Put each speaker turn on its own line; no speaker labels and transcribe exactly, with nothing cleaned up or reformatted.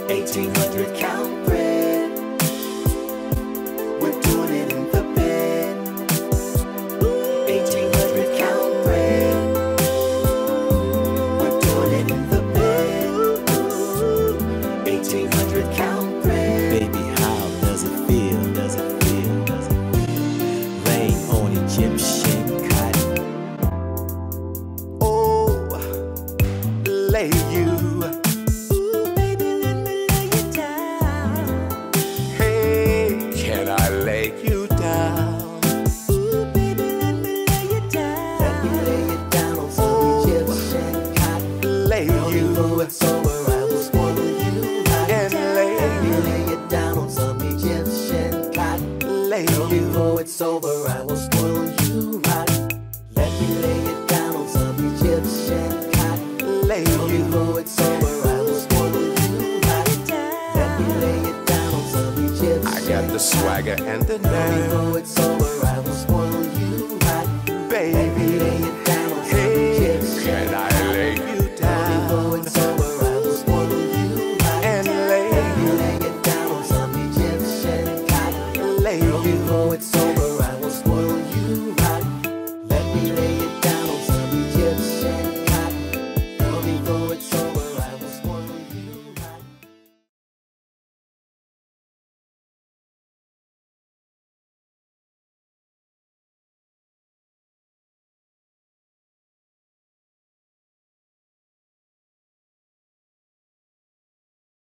eighteen hundred count bread. We're doing it in the bed. eighteen hundred count bread. We're doing it in the bed. eighteen hundred count bread.
Baby, how does it feel? Does it feel? Does it feel? Laying on Egyptian cotton.
Oh, lay you.
It's over, I will spoil you right.
And lay
you lay it down on some Egyptian cotton.
Lay
Girl,
you.
before it's over, I will spoil you right. Let me lay it down on some Egyptian cotton.
Lay
Girl,
you.
before it's over, I will spoil you right. Let me lay it down on some Egyptian
I got the swagger and the
Girl,
nerve.
before it's over,